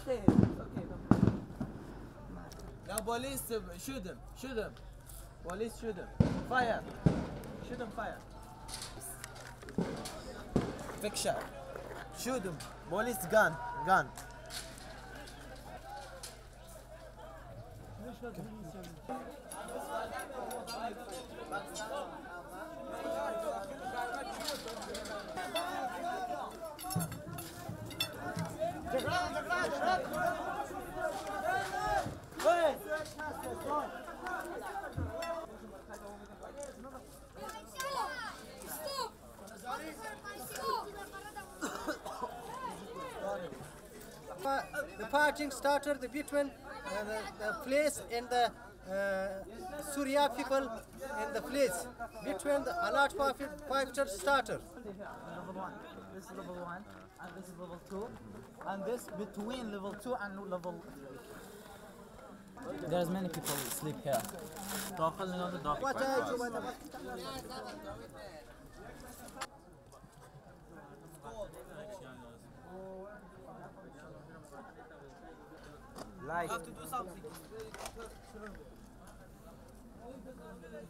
stay. Okay, now police shoot him. Shoot him. Police shoot him. Fire. Shoot him. Fire. Quick shot. Shoot him. Police gun. Gun. The fighting started between the police and the Syria people in the police. Between the alert fighter started. Level 1. This is level 1, and this is level 2, and this between level 2 and level 3. There's many people who sleep here. Like. You have to do something.